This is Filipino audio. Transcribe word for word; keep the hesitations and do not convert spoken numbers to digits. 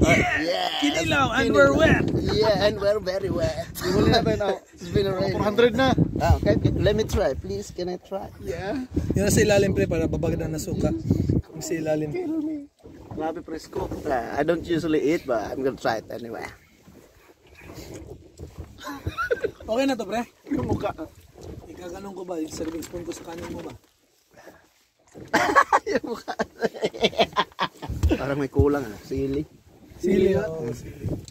Yeah! Yeah! Kinilaw and we're wet! Yeah, and we're very wet. Huli na tayo now. It's been a rain. four hundred na. Ah, okay, okay. Let me try. Please, can I try? Yeah. Yun na sa ilalim pre para babagdan na suka. Yung sa ilalim. Grabe presko. Uh, I don't usually eat, but I'm gonna try it anyway. Okay na to pre? Yung mukha. Ikaganong ko ba? Yung serving spoon ko sa kanin mo ba? Yung mukha. Parang may kulang ah. Sili. Sili. Oh, sili.